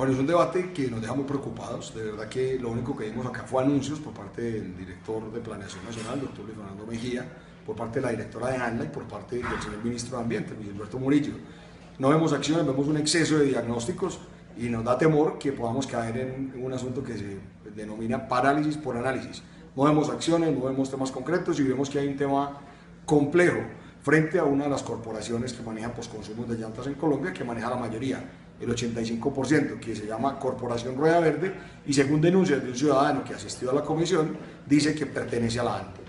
Bueno, es un debate que nos deja muy preocupados. De verdad que lo único que vimos acá fue anuncios por parte del director de Planeación Nacional, doctor Luis Fernando Mejía, por parte de la directora de ANLA y por parte del señor ministro de Ambiente, Luis Alberto Murillo. No vemos acciones, vemos un exceso de diagnósticos y nos da temor que podamos caer en un asunto que se denomina parálisis por análisis. No vemos acciones, no vemos temas concretos y vemos que hay un tema complejo frente a una de las corporaciones que manejan consumos de llantas en Colombia, que maneja la mayoría, el 85%, que se llama Corporación Rueda Verde, y según denuncias de un ciudadano que asistió a la comisión, dice que pertenece a la ANLA.